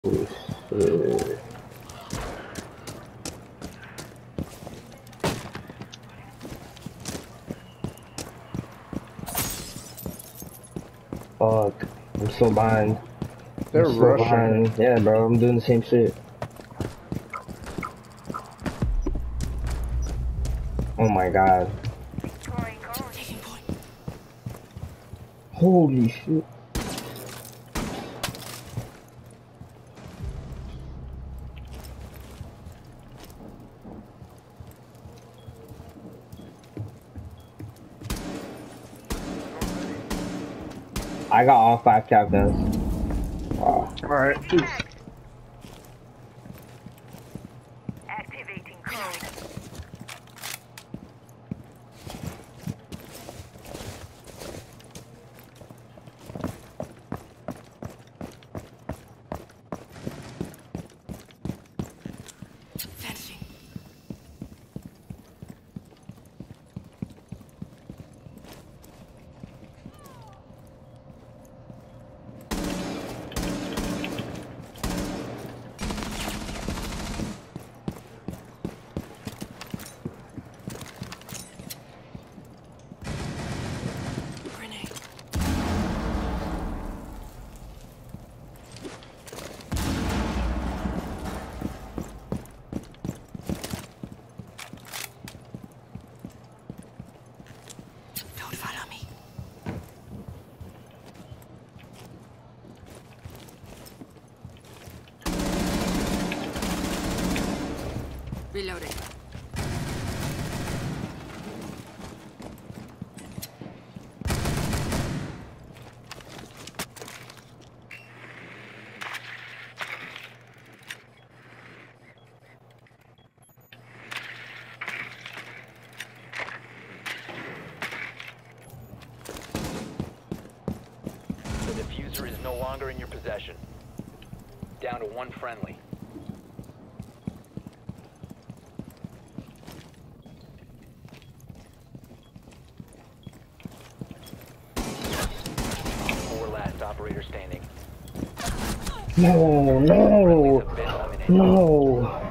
Fuck. I'm so behind. They're I'm so rushing. behind. Yeah, bro. I'm doing the same shit. Oh my god. Holy shit. I got all 5 captains. Wow. Alright. Activating code. Vanishing. Grenade. Don't follow me. Reloading. The diffuser is no longer in your possession. Down to 1 friendly. Four last operator standing. No, no, Friendlies have been eliminated. no.